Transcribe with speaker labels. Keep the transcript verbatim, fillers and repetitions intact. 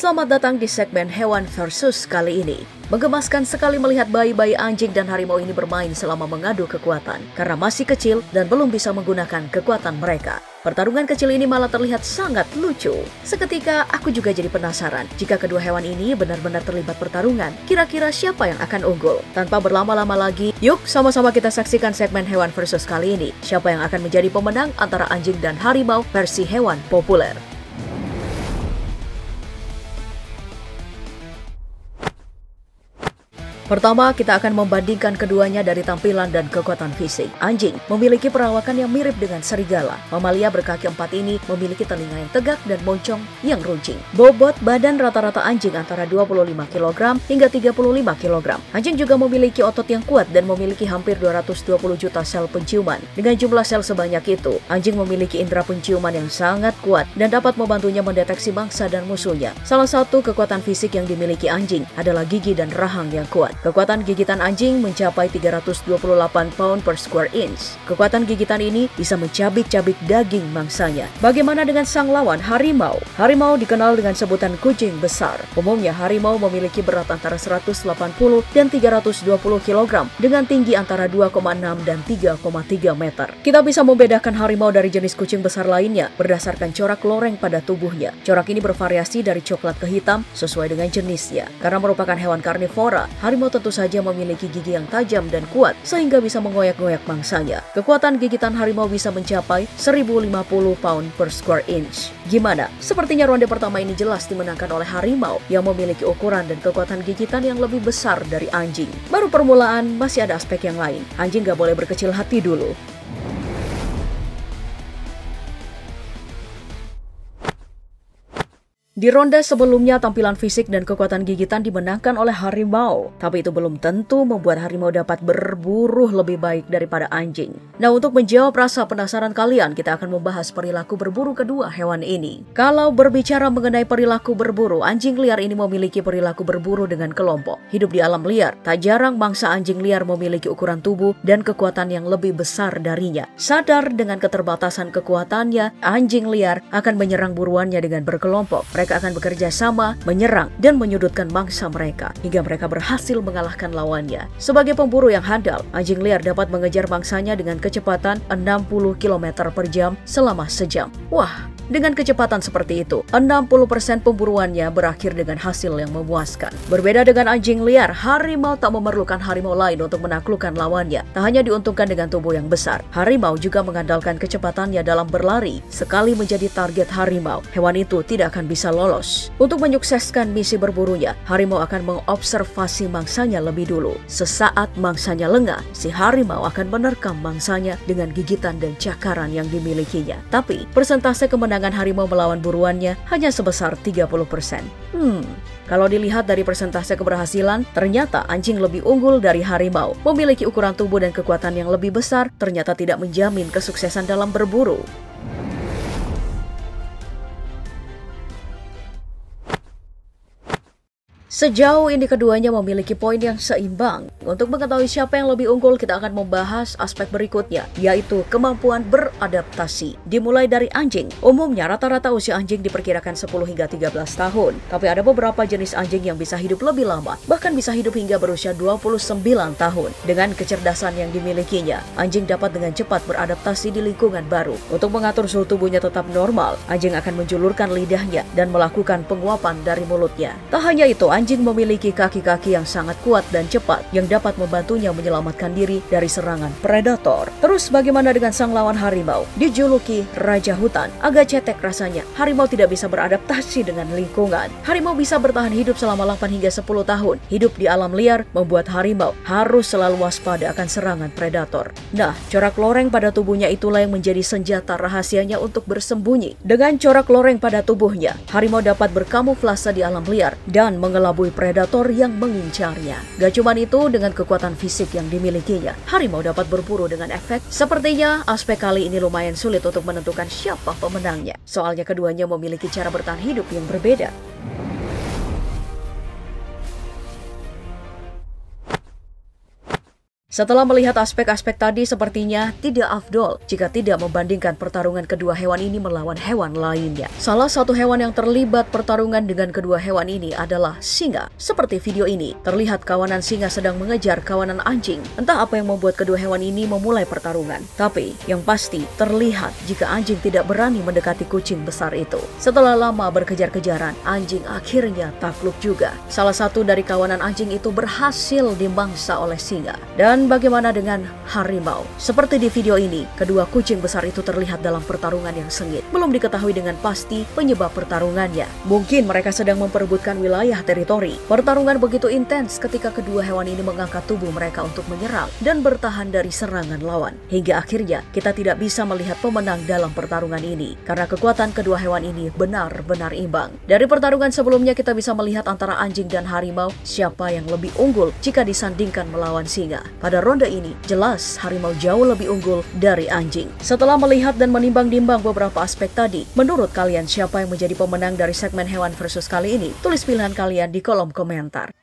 Speaker 1: Selamat datang di segmen Hewan Versus kali ini. Menggemaskan sekali melihat bayi-bayi anjing dan harimau ini bermain selama mengadu kekuatan karena masih kecil dan belum bisa menggunakan kekuatan mereka. Pertarungan kecil ini malah terlihat sangat lucu. Seketika aku juga jadi penasaran jika kedua hewan ini benar-benar terlibat pertarungan. Kira-kira siapa yang akan unggul? Tanpa berlama-lama lagi, yuk sama-sama kita saksikan segmen Hewan Versus kali ini. Siapa yang akan menjadi pemenang antara anjing dan harimau versi hewan populer? Pertama, kita akan membandingkan keduanya dari tampilan dan kekuatan fisik. Anjing memiliki perawakan yang mirip dengan serigala. Mamalia berkaki empat ini memiliki telinga yang tegak dan moncong yang runcing. Bobot badan rata-rata anjing antara dua puluh lima kilogram hingga tiga puluh lima kilogram. Anjing juga memiliki otot yang kuat dan memiliki hampir dua ratus dua puluh juta sel penciuman. Dengan jumlah sel sebanyak itu, anjing memiliki indera penciuman yang sangat kuat dan dapat membantunya mendeteksi mangsa dan musuhnya. Salah satu kekuatan fisik yang dimiliki anjing adalah gigi dan rahang yang kuat. Kekuatan gigitan anjing mencapai tiga ratus dua puluh delapan pound per square inch. Kekuatan gigitan ini bisa mencabik-cabik daging mangsanya. Bagaimana dengan sang lawan harimau? Harimau dikenal dengan sebutan kucing besar. Umumnya harimau memiliki berat antara seratus delapan puluh dan tiga ratus dua puluh kilogram dengan tinggi antara dua koma enam dan tiga koma tiga meter. Kita bisa membedakan harimau dari jenis kucing besar lainnya berdasarkan corak loreng pada tubuhnya. Corak ini bervariasi dari coklat ke hitam sesuai dengan jenisnya. Karena merupakan hewan karnivora, harimau tentu saja memiliki gigi yang tajam dan kuat sehingga bisa mengoyak-ngoyak mangsanya. Kekuatan gigitan harimau bisa mencapai seribu lima puluh pound per square inch. Gimana? Sepertinya ronde pertama ini jelas dimenangkan oleh harimau yang memiliki ukuran dan kekuatan gigitan yang lebih besar dari anjing. Baru permulaan, masih ada aspek yang lain. Anjing gak boleh berkecil hati dulu. Di ronde sebelumnya, tampilan fisik dan kekuatan gigitan dimenangkan oleh harimau. Tapi itu belum tentu membuat harimau dapat berburu lebih baik daripada anjing. Nah, untuk menjawab rasa penasaran kalian, kita akan membahas perilaku berburu kedua hewan ini. Kalau berbicara mengenai perilaku berburu, anjing liar ini memiliki perilaku berburu dengan kelompok. Hidup di alam liar, tak jarang mangsa anjing liar memiliki ukuran tubuh dan kekuatan yang lebih besar darinya. Sadar dengan keterbatasan kekuatannya, anjing liar akan menyerang buruannya dengan berkelompok. Mereka akan bekerja sama, menyerang, dan menyudutkan mangsa mereka, hingga mereka berhasil mengalahkan lawannya. Sebagai pemburu yang handal, anjing liar dapat mengejar mangsanya dengan kecepatan enam puluh kilometer per jam selama sejam. Wah, dengan kecepatan seperti itu, enam puluh persen pemburuannya berakhir dengan hasil yang memuaskan. Berbeda dengan anjing liar, harimau tak memerlukan harimau lain untuk menaklukkan lawannya. Tak hanya diuntungkan dengan tubuh yang besar, harimau juga mengandalkan kecepatannya dalam berlari. Sekali menjadi target harimau, hewan itu tidak akan bisa lolos. Untuk menyukseskan misi berburunya, harimau akan mengobservasi mangsanya lebih dulu. Sesaat mangsanya lengah, si harimau akan menerkam mangsanya dengan gigitan dan cakaran yang dimilikinya. Tapi, persentase kemenangan harimau melawan buruannya hanya sebesar tiga puluh persen. Hmm, kalau dilihat dari persentase keberhasilan, ternyata anjing lebih unggul dari harimau. Memiliki ukuran tubuh dan kekuatan yang lebih besar, ternyata tidak menjamin kesuksesan dalam berburu. Sejauh ini keduanya memiliki poin yang seimbang. Untuk mengetahui siapa yang lebih unggul, kita akan membahas aspek berikutnya, yaitu kemampuan beradaptasi. Dimulai dari anjing. Umumnya rata-rata usia anjing diperkirakan sepuluh hingga tiga belas tahun. Tapi ada beberapa jenis anjing yang bisa hidup lebih lama, bahkan bisa hidup hingga berusia dua puluh sembilan tahun. Dengan kecerdasan yang dimilikinya, anjing dapat dengan cepat beradaptasi di lingkungan baru. Untuk mengatur suhu tubuhnya tetap normal, anjing akan menjulurkan lidahnya dan melakukan penguapan dari mulutnya. Tak hanya itu, anjing Anjing memiliki kaki-kaki yang sangat kuat dan cepat yang dapat membantunya menyelamatkan diri dari serangan predator. Terus bagaimana dengan sang lawan harimau? Dijuluki Raja Hutan, agak cetek rasanya. Harimau tidak bisa beradaptasi dengan lingkungan. Harimau bisa bertahan hidup selama delapan hingga sepuluh tahun. Hidup di alam liar membuat harimau harus selalu waspada akan serangan predator. Nah, corak loreng pada tubuhnya itulah yang menjadi senjata rahasianya untuk bersembunyi. Dengan corak loreng pada tubuhnya, harimau dapat berkamuflase di alam liar dan mengelabui predator yang mengincarnya. Gak cuman itu, dengan kekuatan fisik yang dimilikinya, harimau dapat berburu dengan efek. Sepertinya aspek kali ini lumayan sulit untuk menentukan siapa pemenangnya. Soalnya keduanya memiliki cara bertahan hidup yang berbeda. Setelah melihat aspek-aspek tadi, sepertinya tidak afdol jika tidak membandingkan pertarungan kedua hewan ini melawan hewan lainnya. Salah satu hewan yang terlibat pertarungan dengan kedua hewan ini adalah singa. Seperti video ini, terlihat kawanan singa sedang mengejar kawanan anjing. Entah apa yang membuat kedua hewan ini memulai pertarungan. Tapi yang pasti terlihat jika anjing tidak berani mendekati kucing besar itu. Setelah lama berkejar-kejaran, anjing akhirnya takluk juga. Salah satu dari kawanan anjing itu berhasil dimangsa oleh singa. Dan bagaimana dengan harimau? Seperti di video ini, kedua kucing besar itu terlihat dalam pertarungan yang sengit. Belum diketahui dengan pasti penyebab pertarungannya. Mungkin mereka sedang memperebutkan wilayah teritori. Pertarungan begitu intens ketika kedua hewan ini mengangkat tubuh mereka untuk menyerang dan bertahan dari serangan lawan. Hingga akhirnya kita tidak bisa melihat pemenang dalam pertarungan ini karena kekuatan kedua hewan ini benar-benar imbang. Dari pertarungan sebelumnya kita bisa melihat antara anjing dan harimau siapa yang lebih unggul jika disandingkan melawan singa. Pada ronde ini, jelas harimau jauh lebih unggul dari anjing. Setelah melihat dan menimbang-nimbang beberapa aspek tadi, menurut kalian siapa yang menjadi pemenang dari segmen hewan versus kali ini? Tulis pilihan kalian di kolom komentar.